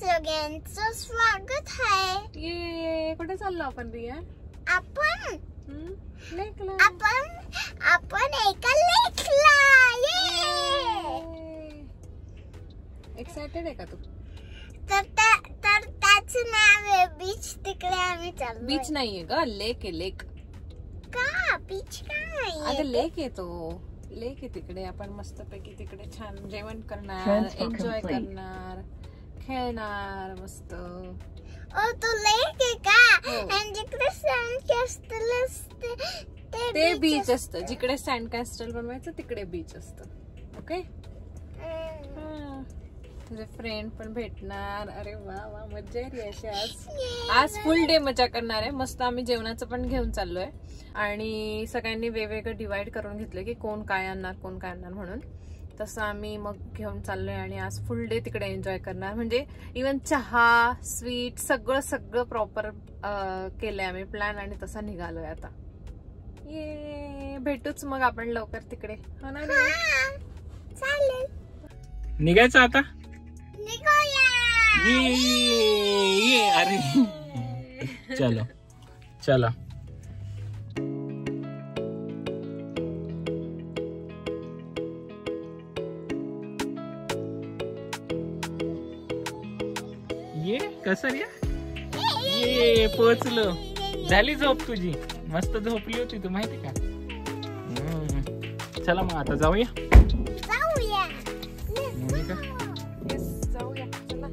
सगळ्यांचं स्वागत आहे। ये कुठे चाललो आपण रिया? आपण लेकला आपण एका लेकला। एक्साइटेड आहे का तू? तर त्याचं नाव आहे बीच। तिकडे आम्ही चाललो। बीच नाहीये ग, लेक आहे लेक। का बीच काय? अगं लेक आहे तो, लेक आहे तिकडे। आपण मस्त पैकी तिकडे छान जेवण करणार, एन्जॉय करणार, खेळणार मस्त। ओ तो लेक आहे का? आणि जिकडे सँड कॅस्टल असते ते बीच असतं। जिकडे सँड कॅस्टल बनवायचं तिकडे बीच असतं। ओके, तुझे फ्रेंड पण भेटणार। अरे वा वा, मज्जा येईल अशी। आज फुल डे मजा करणार आहे। मस्त आम्ही जेवणाचं पण घेऊन चाललोय आणि सगळ्यांनी वेगवेगळं डिवाइड करून घेतलं की कोण काय आणणार कोण काय आणणार म्हणून। तसं आम्ही मग घेऊन चाललोय आणि आज फुल डे तिकडे एन्जॉय करणार। म्हणजे इवन चहा स्वीट सगळं प्रॉपर केलंय आम्ही प्लॅन आणि तसा निघालोय आता। ये भेटूच मग आपण लवकर तिकडे, हो ना? चालेल, निघायचं आता। निघूया। ये अरे चलो चलो। ये कसं रे? ये पोहोचलो। झाली झोप तुझी? मस्त झोपली होती तू, माहिती का? चला मग आता जाऊया। मोनिका जाऊया चला।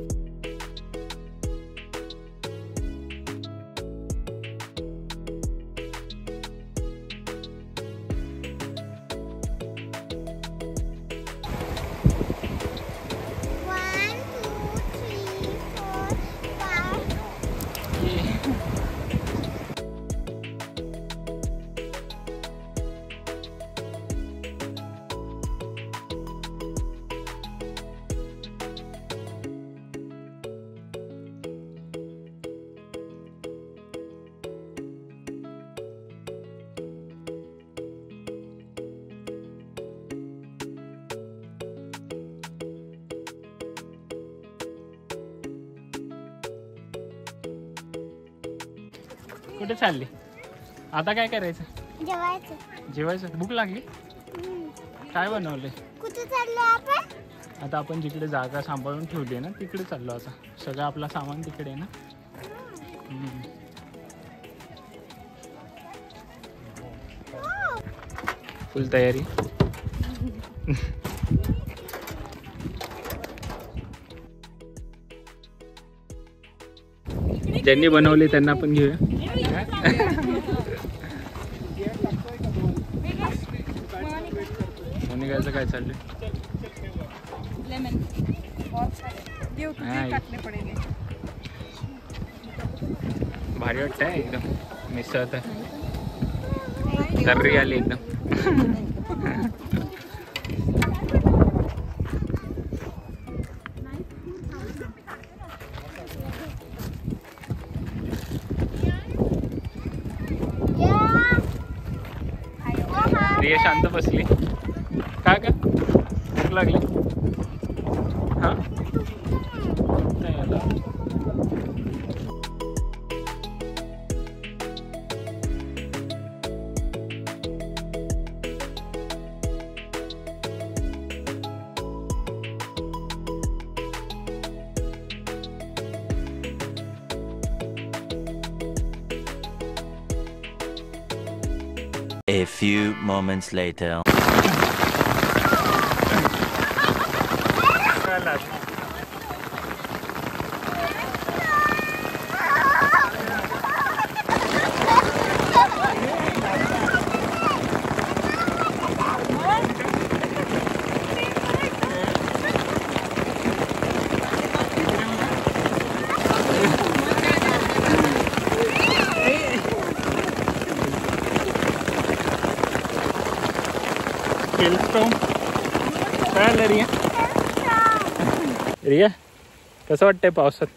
कुठे चालली आता? काय करायचं? जेवायचं। जेवायचं? भूक लागली? काय बनवलंय? कुठे चाललो आपण? आता आपण जिकडे जागा सांभाळून ठेवली ना तिकडे चाललो। आता सगळं आपला सामान तिकडे आहे ना। फुल तयारी। ज्यांनी बनवले त्यांना पण घेऊया। मोनिकाचं काय चाललंय? भारी वाटतंय एकदम। मिसळ तर तर्री आली एकदम। रिया शांत बसली का ग? भूक लागली? हा A few moments later. काय आलं रिया? रिया कसं वाटतंय पावसात?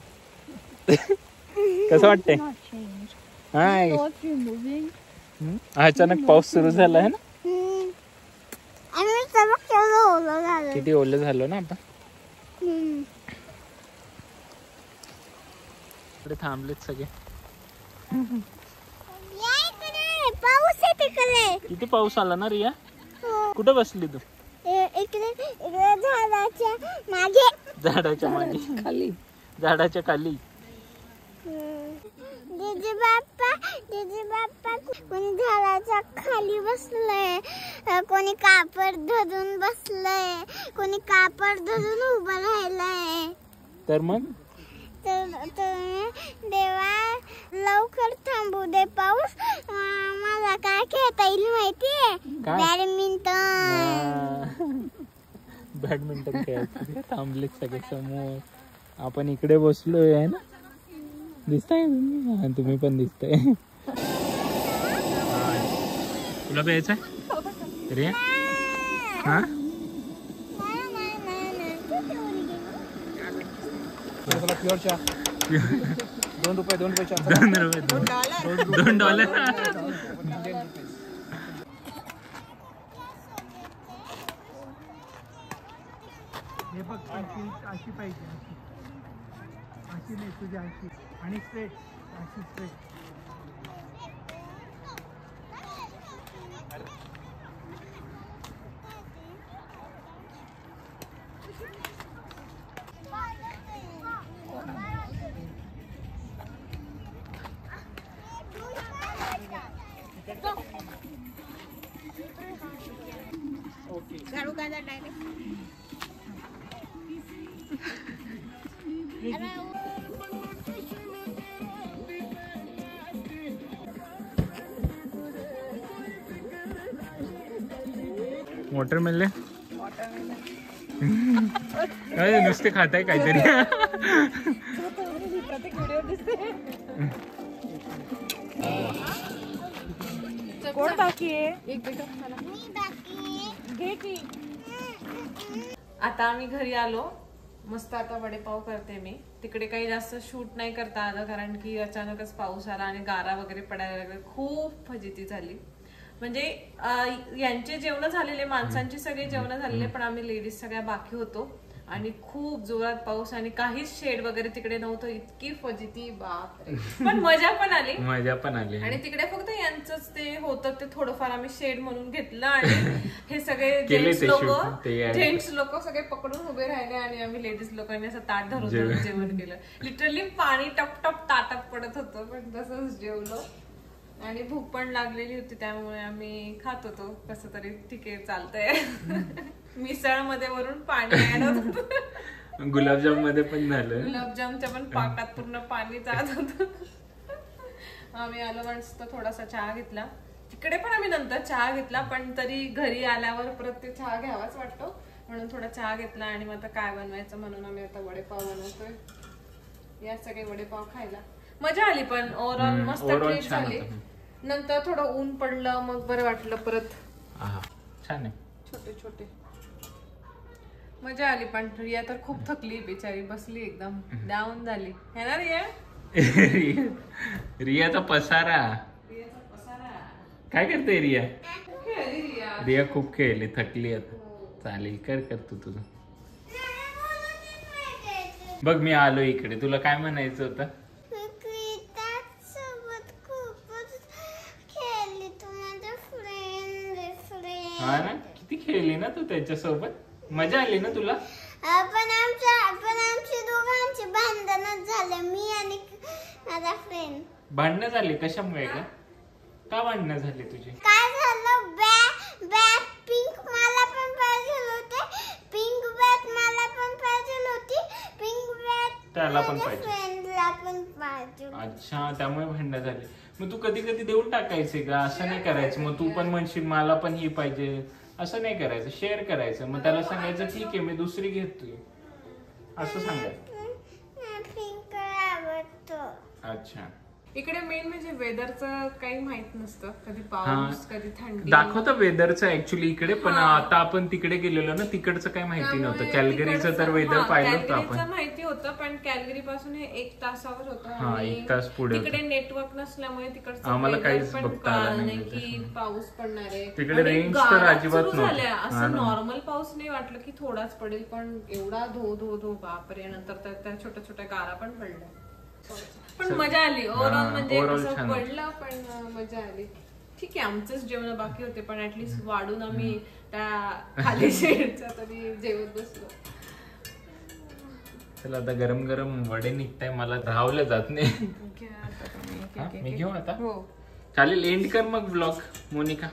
कसं वाटतंय? हाय, अचानक पाऊस सुरू झाला आहे ना। किती ओलं झालं ना आपण। इकडे थांबलेत सगळे. पाऊस आहे तिकडे. किती पाऊस आला ना रिया. कुठे बसली तू. इकडे झाडाच्या मागे. झाडाच्या मागे खाली. झाडाच्या खाली. दीदी बाप्पा कोणी झाडाच्या खाली बसलंय, कोणी कापड धरून बसलंय, कोणी कापड धरून उभं राहिलंय. तर मग देवा लवकर थांबू दे पाऊस. मला काय खेळता येईल माहितीये. बॅडमिंटन खेळायचं. थांबलेत सगळे समोर. आपण इकडे बसलोय आहे ना. दिसताय तुम्ही पण दिसताय. तुला प्यायचंय रिया. हा प्युअर चहा. $2 चहा. $2. हे बघ अशी पाहिजे. अशी नाही तुझी अशी. आणि स्ट्रेट. अशी स्ट्रेट. वॉटरमेलन. नुसते खाताय काहीतरी. कोण बाकी आहे. आता आम्ही घरी आलो. मस्त आता वडेपाव करते मी. तिकडे काही जास्त शूट नाही करता आलं कारण की अचानकच पाऊस आला आणि गारा वगैरे पडायला लागले. खूप फजिती झाली. म्हणजे यांचे जेवण झालेले, माणसांची सगळे जेवण झालेले, पण आम्ही लेडीज सगळ्या बाकी होतो आणि खूप जोरात पाऊस आणि काहीच शेड वगैरे तिकडे नव्हतं. इतकी फजिती बापरे. पण मजा पण आली. आणि तिकडे फक्त यांचंच ते होतं ते थोडंफार आम्ही शेड म्हणून घेतलं आणि हे सगळे जेंट्स लोक सगळे पकडून उभे राहिले आणि आम्ही लेडीज लोकांनी असं ताट धरून जेवण केलं. लिटरली पाणी टप टप ताटात पडत होतं पण तसंच जेवलो. आणि भूक पण लागलेली होती त्यामुळे आम्ही खात होतो कसं तरी. ठीक आहे चालतंय. मिसळ मध्ये वरून पाणी ऍड होत होतं. गुलाबजाम मध्ये पण झालं. गुलाबजामच्या पण पाकात पूर्ण पाणी जात होतं. आम्ही आलो मस्त थोडासा चहा घेतला. तिकडे पण आम्ही नंतर चहा घेतला पण तरी घरी आल्यावर परत ते चहा घ्यावाच वाटतो म्हणून थोडा चहा घेतला. आणि मग आता काय बनवायचं म्हणून आम्ही आता वडेपाव बनवतोय. या सगळे वडेपाव खायला मजा आली पण ओव्हरऑल मस्त ट्रीप झाली. नंतर थोडं ऊन पडलं मग बरं वाटलं परत. छान आहे. छोटे छोटे मजा आली पण रिया तर खूप थकली बिचारी. बसली एकदम डाऊन झाली है ना रिया. रियाचा पसारा. काय करते रिया. रिया खूप खेळली थकली आता. चालेल कर तू तुझं. बघ मी आलो इकडे. तुला काय म्हणायचं होतं. हा ना किती खेळली ना तू त्याच्यासोबत. मजा आली ना तुला. पण आमची दोघांची भांडणच झाले. मी आणि माझा फ्रेंड. भांडणं झाली कशामुळे का भांडणं झाली तुझी. काय झालं बॅट पिंक मला पण पाहिजे होते. पिंक बॅट मला पण पाहिजे होती. पिंक बॅट त्याला पण पाहिजे. फ्रेंडला पण पाहिजे. अच्छा त्यामुळे भांडणं झाली. मग तू कधी कधी देऊन टाकायचे का. असं नाही करायचं. मग तू पण म्हणशील मला पण ही पाहिजे. असं नाही करायचं. शेअर करायचं. मग त्याला सांगायचं ठीक आहे मी दुसरी घेतोय असं सांगायचं. पिंक आवडतो. अच्छा. इकडे मेन म्हणजे वेदरचं काही माहित नसतं. कधी पाऊस कधी थंडी. दाखवतं वेदरचं ऍक्च्युली इकडे पण आता आपण तिकडे गेलेलो ना तिकडचं काही माहिती नव्हतं. कॅलगरीचं तर वेदर पाहिलं होतं आपण. माहिती होतं पण कॅलगरी पासून हे 1 तासावर होतं. 1 तास पुढे. तिकडे नेटवर्क नसल्यामुळे तिकडचं आम्हाला काहीच बघता आलं नाही की पाऊस पडणार आहे. तिकडे रेंज तर अजिबात नव्हती. असं नॉर्मल पाऊस नाही वाटलं की थोडाच पडेल पण एवढा धो धो धो बापरे. नंतर त्या छोट्या छोट्या गारा पण पडल्या. पण मजा आली ओव्हरऑल, हा, म्हणजे overall असं छान. पडलं पण मजा आली. ठीक आहे, आमचंच जेवण बाकी होते पण ऍटलीस्ट वाढून आम्ही त्या खाली शेडच्या तरी जेवत बसलो. चला आता गरम गरम वडे निघताय, मला राहवलं जात नाही. घ्या आता तुम्ही. हा, मी घेऊ आता. हो. चालेल, एंड कर मग ब्लॉग मोनिका.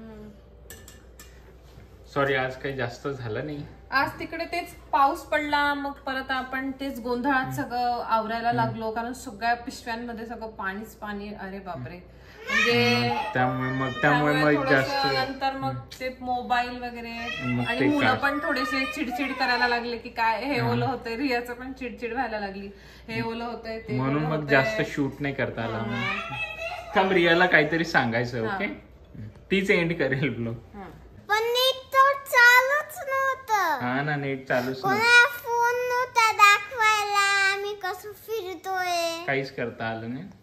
सॉरी आज काही जास्त झालं नाही. आज तिकडे तेच पाऊस पडला, मग परत आपण तेच गोंधळात सगळं आवरायला लागलो कारण सगळ्या पिशव्यांमध्ये सगळं पाणीच पाणी. अरे बापरे, म्हणजे त्यामुळे मग थोडंसं जास्त नंतर मग ते मोबाईल वगैरे मग आणि ते मुलं काय? पण थोडेसे चिडचिड करायला लागले की काय हे ओलं होतंय. रियाचं पण चिडचिड व्हायला लागली, हे ओलं होतंय ते म्हणून ओलं मग होतंय. जास्त शूट नाही करता आला. थांब, रियाला काहीतरी सांगायचं. ओके, तीच एंड करेल ब्लॉग. हा. पण नीट तर चालूच नव्हतं. हा ना, नेट चालूच नाही, कोणा फोन नव्हता दाखवायला आम्ही कसं फिरतोय. काहीच करता आलं नाही.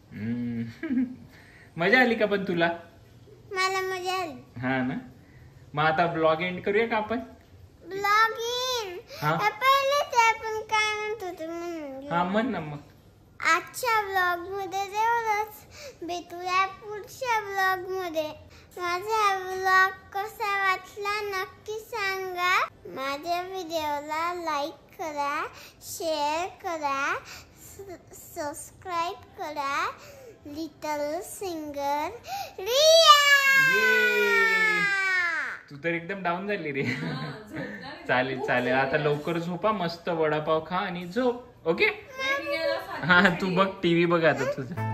मजा आली का पण तुला? मला मजा आली. हा ना, मग आता ब्लॉग एंड करूया का आपण? ब्लॉगिंग हा. पहिले ते आपण काय म्हणत होतो म्हणून हा म्हण ना मग. आजच्या ब्लॉग मध्ये तेवढंच. भेटूया पुढच्या ब्लॉग मध्ये. माझा ब्लॉग कसा वाटला नक्की सांगा. माझ्या व्हिडिओला लाईक करा, शेअर करा, सबस्क्राईब करा. Little singer Riya. तू तर एकदम डाऊन झाली रे. चालेल चालेल, आता लवकर झोपा, मस्त वडापाव खा आणि झोप. ओके, हा तू बघ टीव्ही बघ आता तुझं.